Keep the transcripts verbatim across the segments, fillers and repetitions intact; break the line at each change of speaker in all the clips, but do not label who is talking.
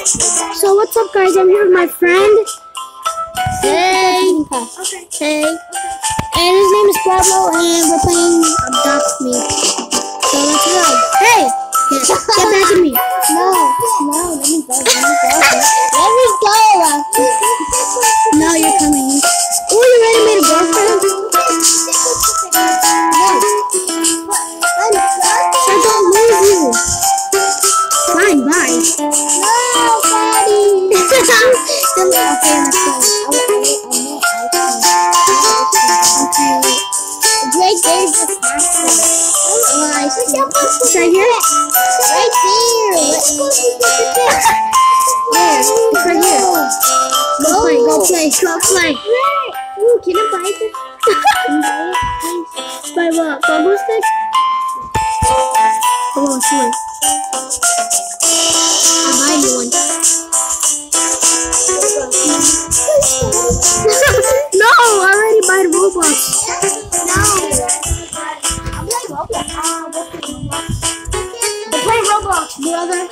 So what's up, guys? I'm here with my friend.
Hey.
Okay.
Hey.
And his name is Pablo, and we're playing Adopt Me. So let's go. Hey! Here, get back at me.
No. No. Let me go. Let me go. Let me go.
No, you're coming. Oh, you already made a girlfriend? I don't lose you. Fine, bye.
No, buddy.
Okay, let's go. Okay.
Right there's the password. Oh,
It's right here?
right there. Let's go to the desk.
There. It's right here. Go play, go play, go play.
Ooh, can I buy this? Can I buy it, please?
By what? Bubble stick? Come on, come on. I'll buy you one. No, I already bought Roblox.
No. I'm playing Roblox. Ah, what's the Roblox?
We're playing Roblox, brother.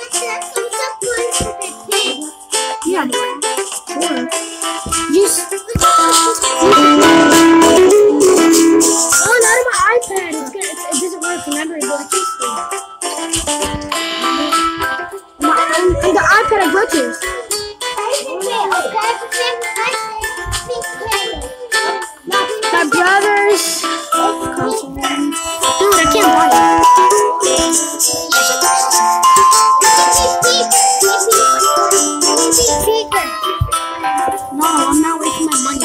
Yeah, sure. Just. Oh, not on my iPad. It's gonna, it doesn't work. Remember, it goes this way. My, on, on the iPad, I glitches. My brother's console. Dude, I can't buy it. No, I'm not wasting my money.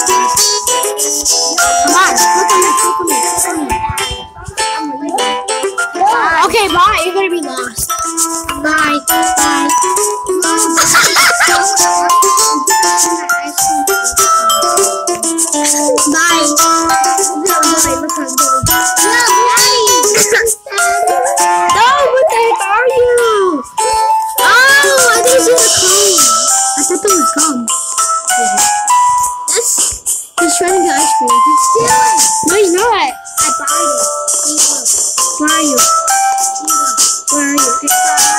Come on, look at me, look at me, look at me. Okay, bye. You're gonna be lost. Bye. Bye. Bye. No, what the heck are you? Oh, I didn't see the cone. I thought that was gum. That's. He's trying to get ice cream. He's stealing. No, he's not.
I bought it.
Where are you? Where are you?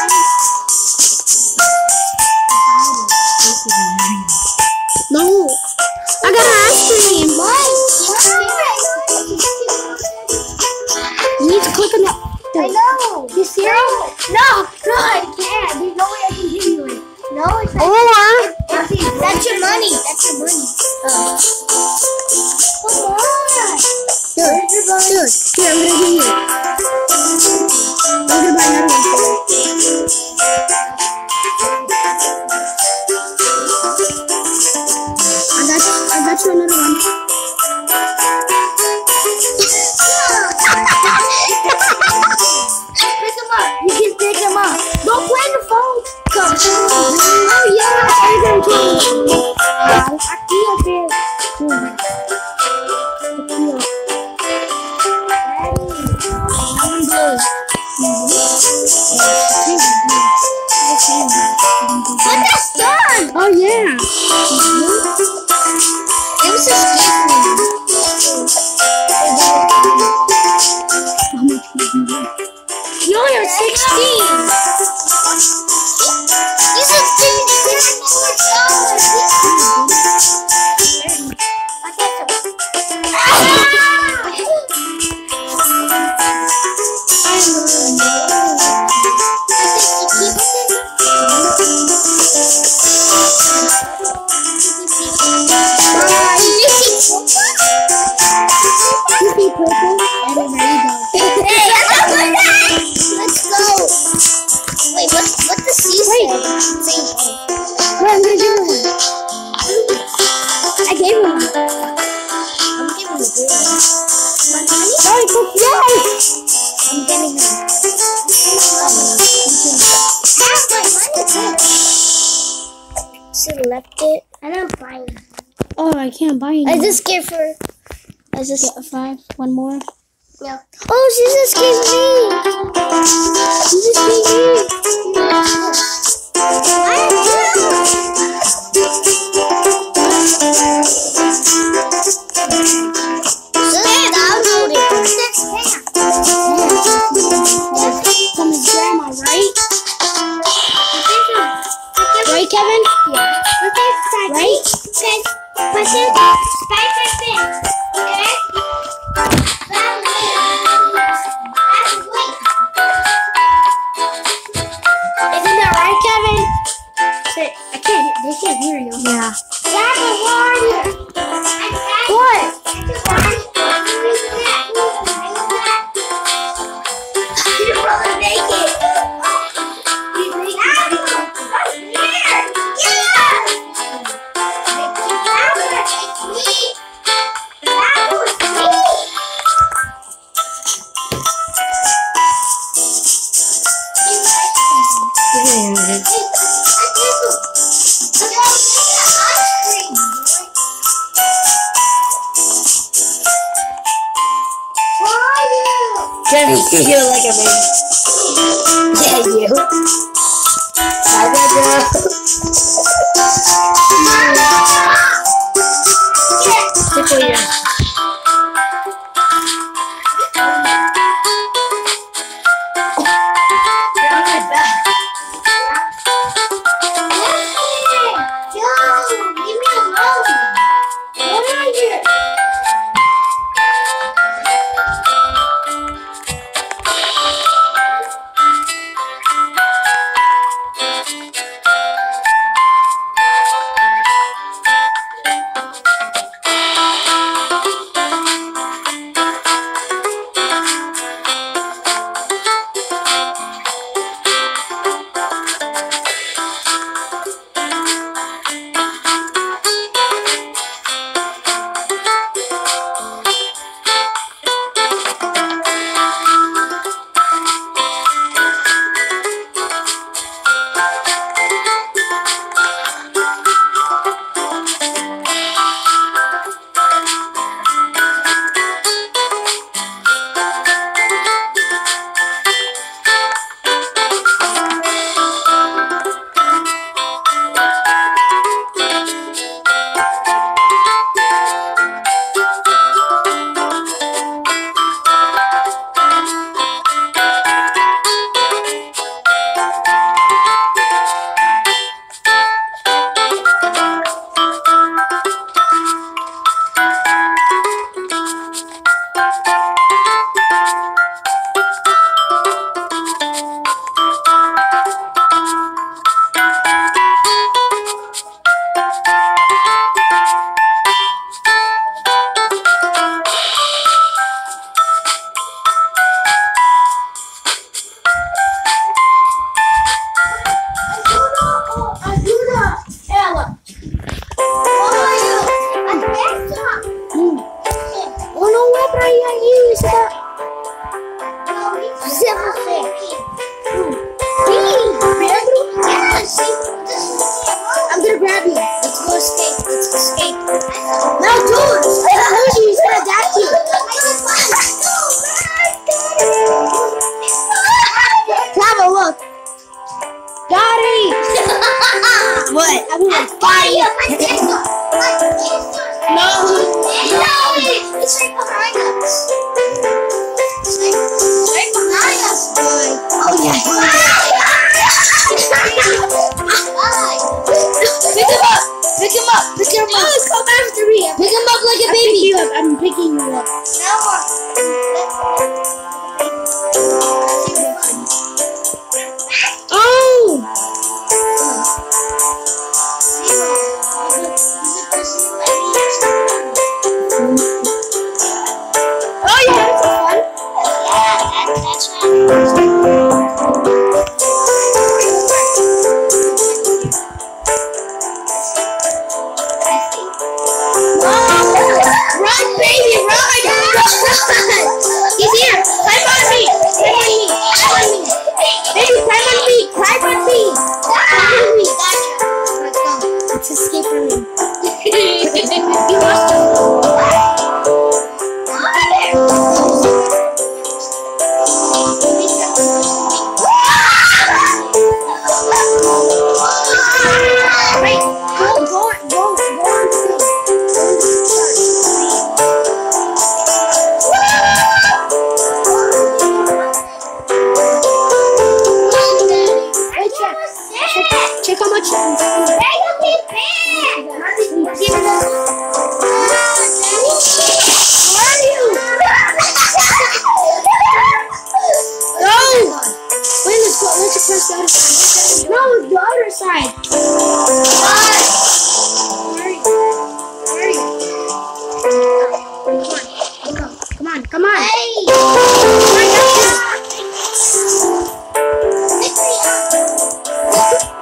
No. I got an ice cream. You need to click on that.
I know.
You serious?
No, no, I can't. There's no way I can give you it. No, it's not.
Or.
That's, that's your money. That's your money. Oh. Come on.
Dude, dude, here, I'm gonna give you. I'm gonna buy another one for you. I got, I got you another one.
Pick him up. You can pick him up. Don't play the phone. Come.
Oh yeah, I got you.
Aquí até. But that's done.
Oh yeah.
It was just
How much did you get?
you only have sixteen. These are fifty-six dollars. I got some.
You see purple? And then there you go.
Hey, let's go. Wait, what? What the C say?
Wait, I'm gonna give him one. I gave him one.
I'm giving you green. My money?
Oh, it's a yes!
I'm getting him. That's my money too. Should have left it. I don't buy it.
Oh, I can't buy it.
I just gave her. I just.
Get a five. One more.
No. Oh, she just gave me.
She just gave me.
I Just download it. That's
From his grandma, right?
I
right, Kevin?
Yeah. Okay, start.
Right?
Okay. Push it. Spike my fish. Okay? That's wait.
Isn't that right, Kevin? Say, I can't. They can't hear you.
Yeah.
Grab the water. What?
Jenny, you're like a baby. Yeah, you. I got you. Tickle you. You're on my back. Yo, leave me alone. What are you?
I'm gonna grab you. Let's go escape. Let's escape. No, dude. I told you he's gonna adapt you. Have a look. Daddy. What? I'm gonna fire. No.
It's right behind us. It's right behind us.
Oh yeah. Pick him up! Pick him up! Pick him up!
Oh, come after me.
Pick him up like a baby! I'm picking you up. Oh! Oh yeah, that's fun.
Yeah, that's right.
check how much.
Hey, you keep back!
Give it up. Where are you? No! Wait, let's go. Let's press the other side. No, the other side. What? Where are you? Where are you? Come on. Come on. Come on.
Hey!
Come on, guys.
Pick me up.